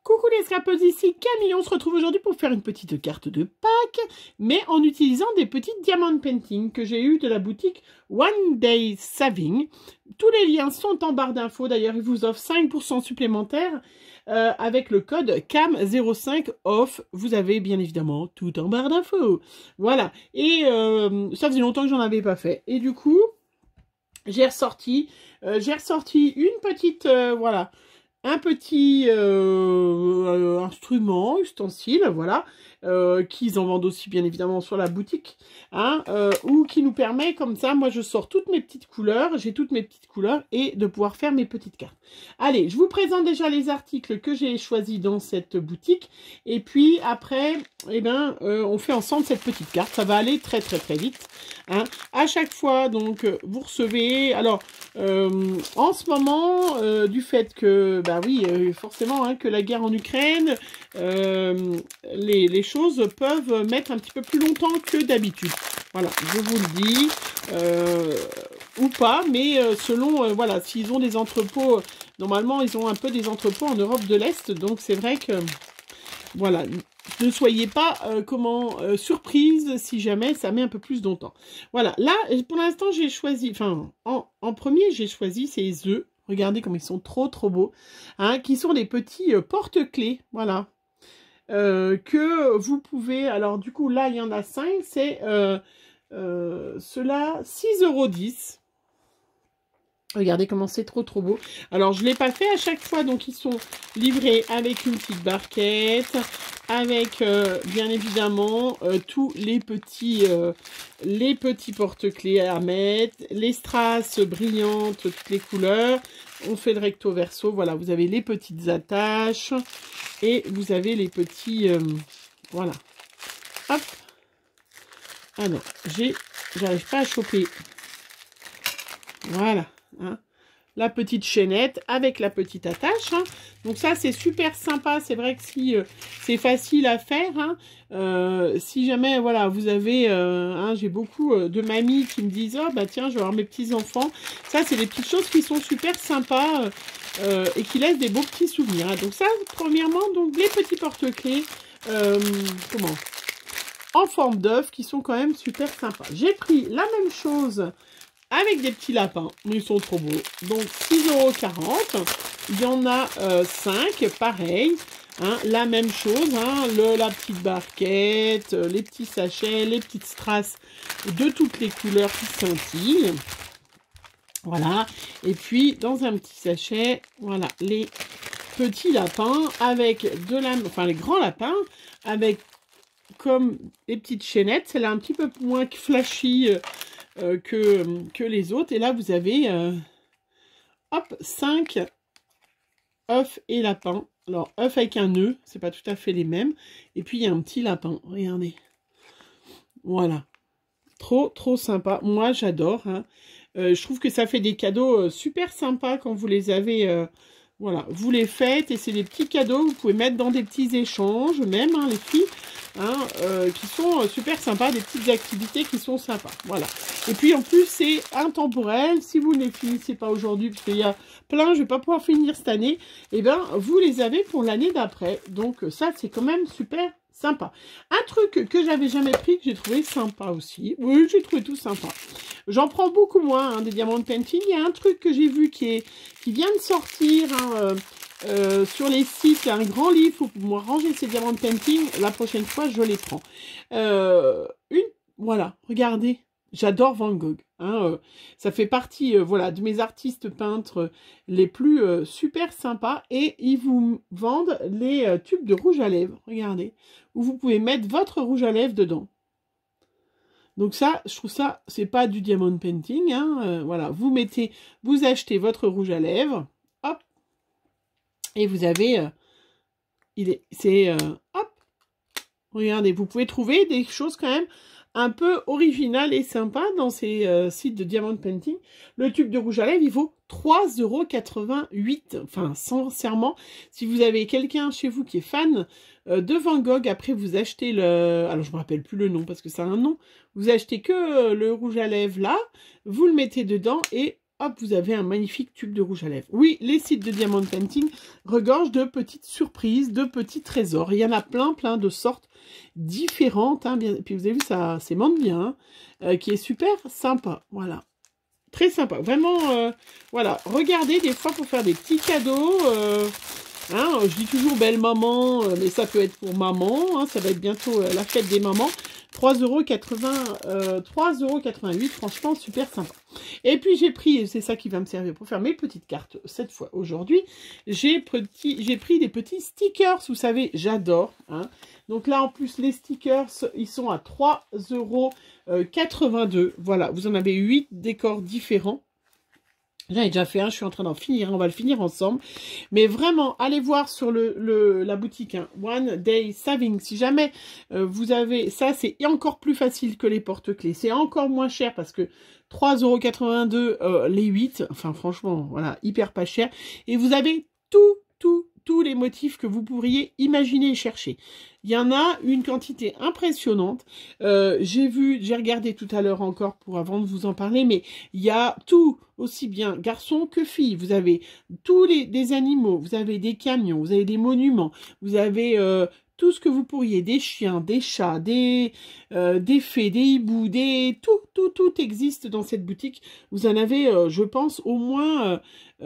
Coucou les scrapeuses, ici Camille, on se retrouve aujourd'hui pour faire une petite carte de Pâques, mais en utilisant des petites diamond painting que j'ai eu de la boutique One Day Saving. Tous les liens sont en barre d'infos, d'ailleurs ils vous offrent 5% supplémentaires avec le code CAM05 OFF. Vous avez bien évidemment tout en barre d'infos. Voilà, et ça faisait longtemps que j'en avais pas fait. Et du coup, j'ai ressorti une petite, voilà, un petit instrument, ustensile, voilà, qu'ils en vendent aussi bien évidemment sur la boutique, hein, ou qui nous permet comme ça, moi je sors toutes mes petites couleurs, j'ai toutes mes petites couleurs et de pouvoir faire mes petites cartes. Allez, je vous présente déjà les articles que j'ai choisis dans cette boutique et puis après, eh ben, on fait ensemble cette petite carte, ça va aller très vite, hein. À chaque fois, donc, vous recevez, alors, en ce moment, du fait que, bah oui, forcément, hein, que la guerre en Ukraine, les choses peuvent mettre un petit peu plus longtemps que d'habitude. Voilà, je vous le dis, ou pas, mais selon, voilà, s'ils ont des entrepôts, normalement, ils ont un peu des entrepôts en Europe de l'Est, donc c'est vrai que, voilà, ne soyez pas, surprise si jamais ça met un peu plus de temps. Voilà, là, pour l'instant, j'ai choisi, enfin, en premier, j'ai choisi ces œufs. Regardez comme ils sont trop beaux, hein, qui sont des petits porte-clés, voilà, que vous pouvez, alors du coup, là, il y en a 5, c'est ceux-là, 6,10 €. Regardez comment c'est trop beau. Alors, je ne l'ai pas fait à chaque fois, donc ils sont livrés avec une petite barquette, avec, bien évidemment, tous les petits porte-clés à mettre, les strass brillantes, toutes les couleurs. On fait le recto verso, voilà, vous avez les petites attaches et vous avez les petits, voilà. Hop. Ah non, j'arrive pas à choper. Voilà. Hein, la petite chaînette avec la petite attache, hein. Donc ça c'est super sympa, c'est vrai que si c'est facile à faire, hein, si jamais voilà vous avez, hein, j'ai beaucoup de mamies qui me disent oh bah tiens je vais avoir mes petits enfants, ça c'est des petites choses qui sont super sympas et qui laissent des beaux petits souvenirs, hein. Donc ça premièrement, donc les petits porte-clés en forme d'œuf qui sont quand même super sympas. J'ai pris la même chose avec des petits lapins, mais ils sont trop beaux. Donc 6,40 €. Il y en a 5, pareil. Hein, la même chose, hein, la petite barquette, les petits sachets, les petites strass de toutes les couleurs qui scintillent. Voilà. Et puis, dans un petit sachet, voilà, les petits lapins avec les grands lapins avec comme des petites chaînettes. C'est là un petit peu moins flashy que les autres. Et là, vous avez, hop, 5 œufs et lapins. Alors, œuf avec un nœud, c'est pas tout à fait les mêmes. Et puis, il y a un petit lapin, regardez. Voilà. Trop sympa. Moi, j'adore, hein. Je trouve que ça fait des cadeaux super sympas quand vous les avez... voilà, vous les faites et c'est des petits cadeaux. Vous pouvez mettre dans des petits échanges, même, hein, les filles. Hein, qui sont super sympas, des petites activités qui sont sympas, voilà. Et puis en plus c'est intemporel, si vous ne les finissez pas aujourd'hui, parce qu'il y a plein, je vais pas pouvoir finir cette année, et ben vous les avez pour l'année d'après, donc ça c'est quand même super sympa. Un truc que j'avais jamais pris, que j'ai trouvé sympa aussi, oui j'ai trouvé tout sympa, j'en prends beaucoup moins, hein, des diamond painting. Il y a un truc que j'ai vu qui vient de sortir, hein, sur les sites, il y a un grand livre pour moi ranger ces diamond painting. La prochaine fois, je les prends. Voilà, regardez, j'adore Van Gogh. Hein, ça fait partie, voilà, de mes artistes peintres les plus super sympas. Et ils vous vendent les tubes de rouge à lèvres. Regardez, où vous pouvez mettre votre rouge à lèvres dedans. Donc ça, je trouve ça, c'est pas du diamond painting. Hein, voilà, vous achetez votre rouge à lèvres. Hop. Et vous avez, hop, regardez, vous pouvez trouver des choses quand même un peu originales et sympas dans ces sites de diamond painting. Le tube de rouge à lèvres, il vaut 3,88 €. Enfin, sincèrement, si vous avez quelqu'un chez vous qui est fan de Van Gogh, après vous achetez alors je me rappelle plus le nom parce que ça a un nom. Vous achetez que le rouge à lèvres là, vous le mettez dedans et hop, vous avez un magnifique tube de rouge à lèvres. Oui, les sites de Diamond Painting regorgent de petites surprises, de petits trésors. Il y en a plein de sortes différentes. Hein, bien, et puis vous avez vu, ça s'aimante bien, hein, qui est super sympa. Voilà. Très sympa. Vraiment, voilà. Regardez, des fois, pour faire des petits cadeaux. Hein, je dis toujours belle maman, mais ça peut être pour maman. Hein, ça va être bientôt la fête des mamans. 3,88 €, franchement, super sympa. Et puis, j'ai pris, c'est ça qui va me servir pour faire mes petites cartes cette fois aujourd'hui. J'ai pris des petits stickers, vous savez, j'adore. Hein. Donc là, en plus, les stickers, ils sont à 3,82 €. Voilà, vous en avez 8 décors différents. J'en ai déjà fait un, je suis en train d'en finir, on va le finir ensemble. Mais vraiment, allez voir sur la boutique, hein, One Day Saving. Si jamais vous avez ça, c'est encore plus facile que les porte-clés. C'est encore moins cher parce que 3,82 € les 8. Enfin, franchement, voilà, hyper pas cher. Et vous avez tous les motifs que vous pourriez imaginer et chercher. Il y en a une quantité impressionnante. J'ai regardé tout à l'heure encore avant de vous en parler, mais il y a tout, aussi bien garçons que filles. Vous avez tous des animaux, vous avez des camions, vous avez des monuments, vous avez tout ce que vous pourriez, des chiens, des chats, des fées, des hiboux, tout existe dans cette boutique. Vous en avez, je pense, au moins,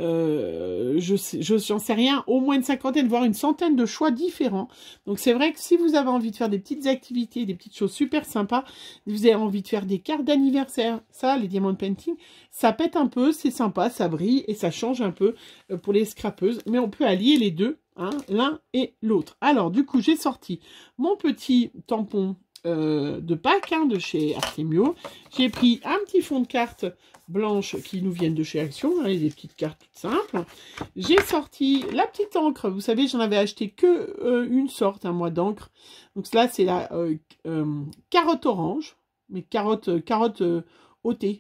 j'en sais rien, au moins une cinquantaine, voire une centaine de choix différents. Donc c'est vrai que si vous avez envie de faire des petites activités, des petites choses super sympas, vous avez envie de faire des cartes d'anniversaire, ça, les Diamond Painting, ça pète un peu, c'est sympa, ça brille et ça change un peu pour les scrapeuses, mais on peut allier les deux. Hein, l'un et l'autre. Alors, du coup, j'ai sorti mon petit tampon de Pâques hein, de chez Artemio. J'ai pris un petit fond de cartes blanches qui nous viennent de chez Action, hein, des petites cartes toutes simples. J'ai sorti la petite encre. Vous savez, j'en avais acheté que une sorte, un mois d'encre. Donc là, c'est la carotte orange, mais carotte au thé.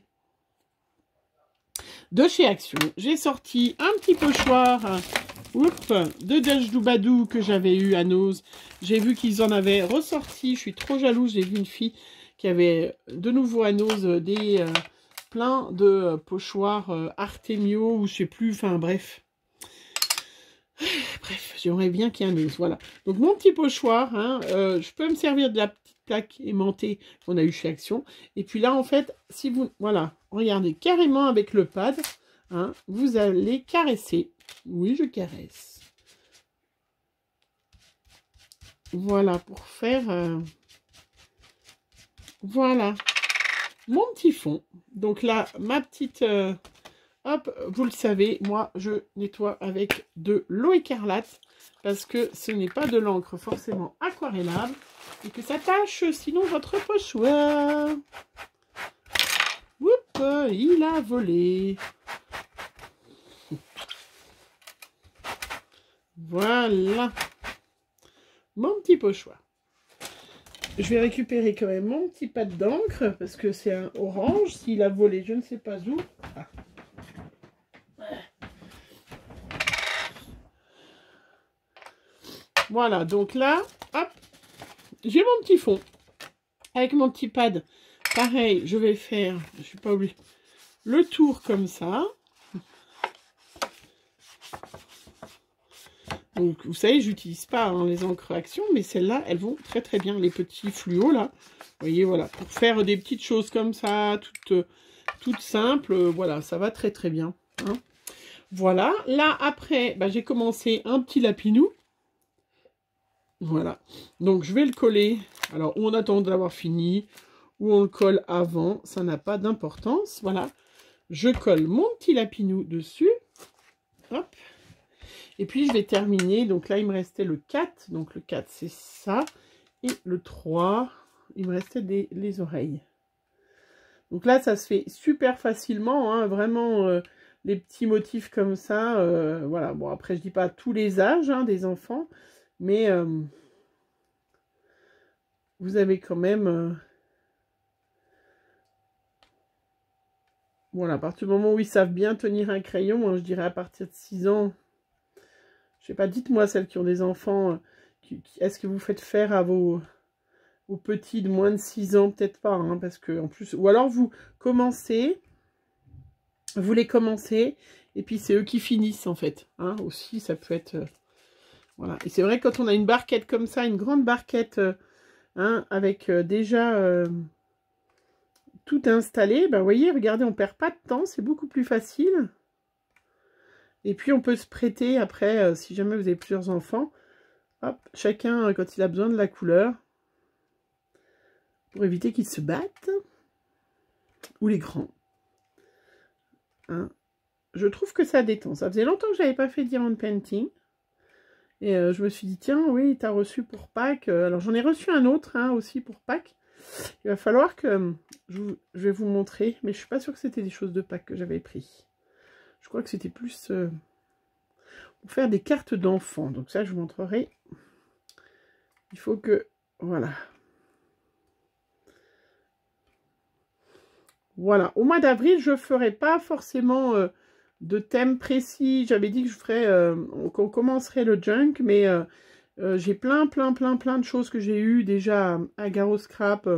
De chez Action. J'ai sorti un petit pochoir de Dash Doubadou que j'avais eu à Nose. J'ai vu qu'ils en avaient ressorti. Je suis trop jalouse. J'ai vu une fille qui avait de nouveau à Nose plein de pochoirs Artemio ou je sais plus. Enfin bref. Bref, j'aimerais bien qu'il y ait un Nose. Voilà. Donc mon petit pochoir. Hein, je peux me servir de la petite plaque aimantée qu'on a eu chez Action. Et puis là en fait, si vous... Voilà. Regardez carrément avec le pad. Hein, vous allez caresser. Oui, je caresse. Voilà, pour faire... voilà. Mon petit fond. Donc là, ma petite... hop, vous le savez, moi, je nettoie avec de l'eau écarlate. Parce que ce n'est pas de l'encre forcément aquarellable. Et que ça tâche sinon votre pochoir. Oups, il a volé. Voilà. Mon petit pochoir. Je vais récupérer quand même mon petit pad d'encre. Parce que c'est un orange. S'il a volé, je ne sais pas où. Ah. Voilà, donc là, hop. J'ai mon petit fond. Avec mon petit pad. Pareil, je vais faire, je suis pas obligée, le tour comme ça. Donc, vous savez, j'utilise pas hein, les encres Action, mais celles-là, elles vont très très bien. Les petits fluos, là. Vous voyez, voilà. Pour faire des petites choses comme ça, toutes simples, voilà, ça va très très bien. Hein. Voilà. Là, après, bah, j'ai commencé un petit lapinou. Voilà. Donc, je vais le coller. Alors, on attend d'avoir fini, ou on le colle avant. Ça n'a pas d'importance. Voilà. Je colle mon petit lapinou dessus. Hop. Et puis, je vais terminer. Donc là, il me restait le 4. Donc, le 4, c'est ça. Et le 3, il me restait les oreilles. Donc là, ça se fait super facilement. Hein, vraiment, les petits motifs comme ça. Voilà. Bon, après, je dis pas tous les âges hein, des enfants. Mais vous avez quand même... voilà, à partir du moment où ils savent bien tenir un crayon, hein, je dirais à partir de 6 ans... Je sais pas, dites-moi, celles qui ont des enfants, est-ce que vous faites faire à vos petits de moins de 6 ans? Peut-être pas, hein, parce que en plus... Ou alors vous commencez vous les commencez, et puis c'est eux qui finissent, en fait. Hein, aussi, ça peut être... voilà. Et c'est vrai, quand on a une barquette comme ça, une grande barquette, hein, avec déjà tout installé, ben, vous voyez, regardez, on perd pas de temps, c'est beaucoup plus facile. Et puis, on peut se prêter, après, si jamais vous avez plusieurs enfants, hop, chacun, quand il a besoin de la couleur, pour éviter qu'ils se battent, ou les grands. Hein. Je trouve que ça détend. Ça faisait longtemps que je n'avais pas fait Diamond Painting. Et je me suis dit, tiens, oui, tu as reçu pour Pâques. Alors, j'en ai reçu un autre, hein, aussi pour Pâques. Il va falloir que je vais vous montrer. Mais je ne suis pas sûre que c'était des choses de Pâques que j'avais pris. Je crois que c'était plus pour faire des cartes d'enfants. Donc ça, je vous montrerai. Il faut que... Voilà. Voilà. Au mois d'avril, je ne ferai pas forcément... de thème précis. J'avais dit que je ferais, qu'on commencerait le junk, mais j'ai plein de choses que j'ai eues déjà à Garo Scrap.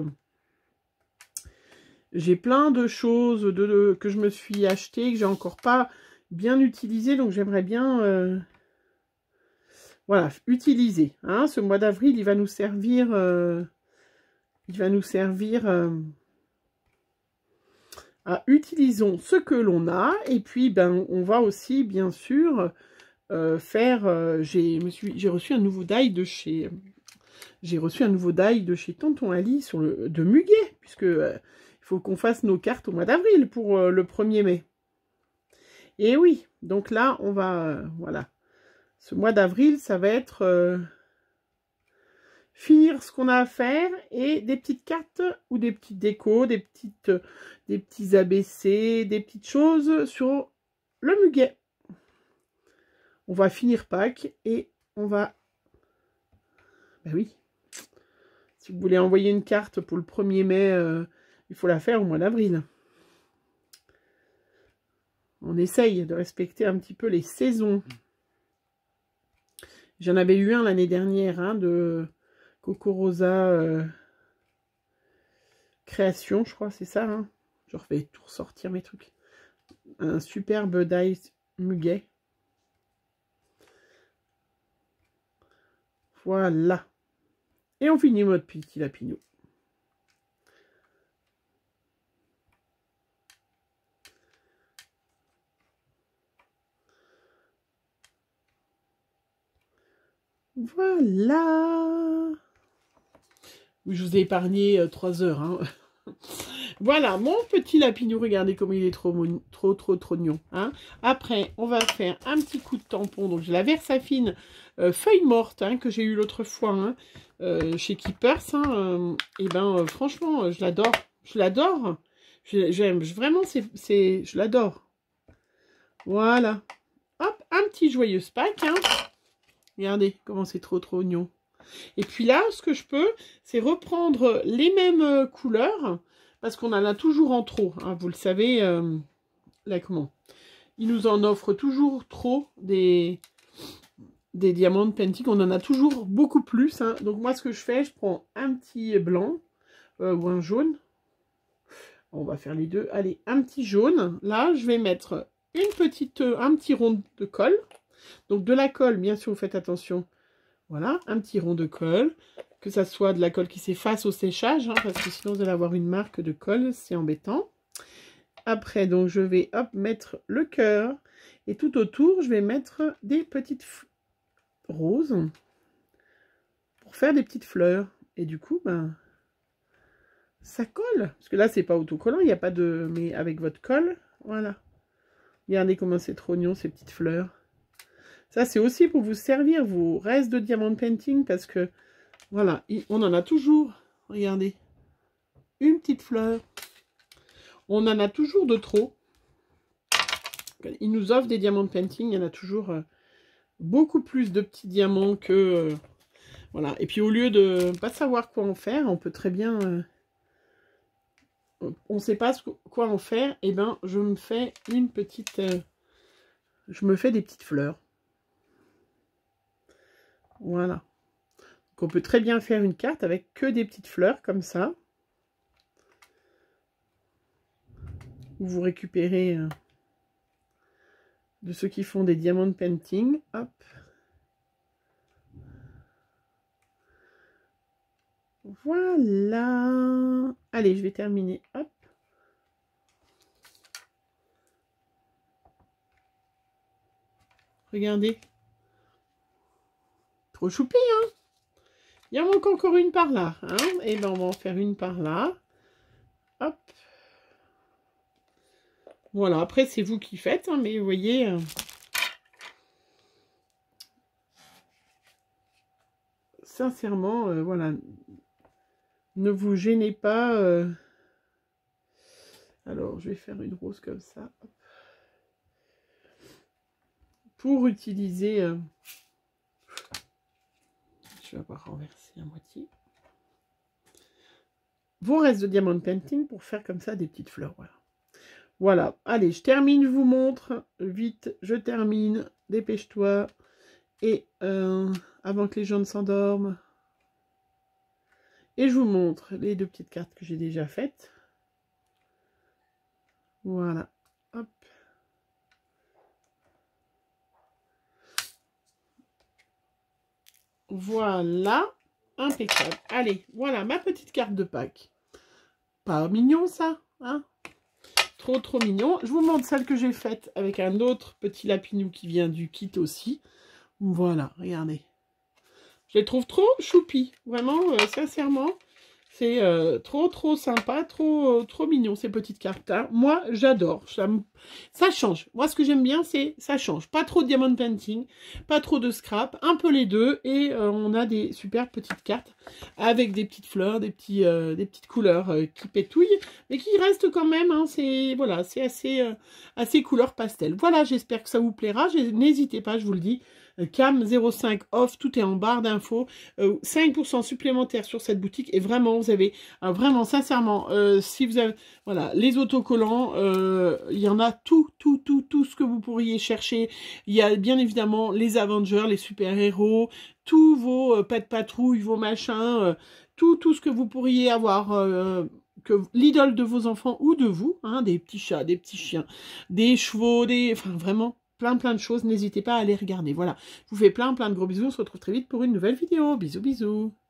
J'ai plein de choses que je me suis acheté, que j'ai encore pas bien utilisé, donc j'aimerais bien voilà, utiliser. Hein. Ce mois d'avril, il va nous servir utilisons ce que l'on a, et puis ben on va aussi bien sûr faire j'ai reçu un nouveau die de chez Tonton Ali sur de Muguet, puisque il faut qu'on fasse nos cartes au mois d'avril pour le 1er mai. Et oui, donc là on va voilà, ce mois d'avril ça va être finir ce qu'on a à faire, et des petites cartes ou des petites décos, des petits ABC, des petites choses sur le Muguet. On va finir Pâques et on va... Ben oui, si vous voulez envoyer une carte pour le 1er mai, il faut la faire au mois d'avril. On essaye de respecter un petit peu les saisons. J'en avais eu un l'année dernière, hein, de... Coco Rosa Création, je crois, c'est ça. Hein. Je vais tout ressortir mes trucs. Un superbe die Muguet. Voilà. Et on finit notre petit lapinou. Voilà. Je vous ai épargné 3 heures. Hein. Voilà, mon petit lapinou, regardez comme il est trop mignon. Hein. Après, on va faire un petit coup de tampon. Donc, j'ai la Versafine feuille morte, hein, que j'ai eu l'autre fois, hein, chez Keepers. Hein, et ben, franchement, je l'adore. Je l'adore. J'aime vraiment, je l'adore. Voilà. Hop, un petit joyeux Pâques. Hein. Regardez comment c'est trop mignon. Et puis là, ce que je peux, c'est reprendre les mêmes couleurs, parce qu'on en a toujours en trop. Hein, vous le savez, là, comment? Il nous en offre toujours trop des Diamond Painting. On en a toujours beaucoup plus. Hein. Donc moi, ce que je fais, je prends un petit blanc ou un jaune. On va faire les deux. Allez, un petit jaune. Là, je vais mettre un petit rond de colle. Donc de la colle, bien sûr, vous faites attention. Voilà, un petit rond de colle, que ça soit de la colle qui s'efface au séchage, hein, parce que sinon vous allez avoir une marque de colle, c'est embêtant. Après, donc je vais mettre le cœur, et tout autour, je vais mettre des petites roses pour faire des petites fleurs. Et du coup, ben, ça colle. Parce que là, c'est pas autocollant, il n'y a pas de... Mais avec votre colle, voilà. Regardez comment c'est trop mignon, ces petites fleurs. Ça, c'est aussi pour vous servir vos restes de Diamond Painting, parce que, voilà, on en a toujours, regardez, une petite fleur. On en a toujours de trop. Ils nous offrent des Diamond Painting, il y en a toujours beaucoup plus de petits diamants que... voilà, et puis au lieu de pas savoir quoi en faire, on peut très bien... on ne sait pas quoi en faire, et ben je me fais une petite... je me fais des petites fleurs. Voilà. Donc on peut très bien faire une carte avec que des petites fleurs comme ça. Vous récupérez de ceux qui font des diamond painting. Hop. Voilà. Allez, je vais terminer. Hop. Regardez. Trop choupi, hein? Il en manque encore une par là. Hein? Et ben, on va en faire une par là. Hop. Voilà, après, c'est vous qui faites, hein, mais vous voyez... sincèrement, voilà. Ne vous gênez pas. Alors, je vais faire une rose comme ça. Hop. Pour utiliser... je vais pas renverser à moitié. Vos restes de diamond painting pour faire comme ça des petites fleurs. Voilà. Voilà. Allez, je termine, je vous montre. Vite, je termine. Dépêche-toi. Et avant que les gens ne s'endorment. Et je vous montre les deux petites cartes que j'ai déjà faites. Voilà. Hop. Voilà. Impeccable. Allez, voilà ma petite carte de Pâques. Pas mignon ça, hein? Trop, trop mignon. Je vous montre celle que j'ai faite avec un autre petit lapinou qui vient du kit aussi. Voilà, regardez. Je les trouve trop choupi. Vraiment, sincèrement. C'est trop, trop sympa, trop mignon, ces petites cartes-là. Moi, j'adore. Ça change. Moi, ce que j'aime bien, c'est ça change. Pas trop de diamond painting, pas trop de scrap, un peu les deux. Et on a des super petites cartes avec des petites fleurs, des petites couleurs qui pétouillent, mais qui restent quand même. Hein, c'est voilà, c'est assez couleur pastel. Voilà, j'espère que ça vous plaira. N'hésitez pas, je vous le dis. Cam 05 off, tout est en barre d'infos, 5% supplémentaire sur cette boutique et vraiment vous avez vraiment sincèrement si vous avez voilà les autocollants, il y en a tout ce que vous pourriez chercher. Il y a bien évidemment les Avengers, les super-héros, tous vos pets de patrouille, vos machins, tout ce que vous pourriez avoir, que l'idole de vos enfants ou de vous, hein, des petits chats, des petits chiens, des chevaux, enfin vraiment plein de choses, n'hésitez pas à aller regarder. Voilà, je vous fais plein de gros bisous, on se retrouve très vite pour une nouvelle vidéo. Bisous, bisous.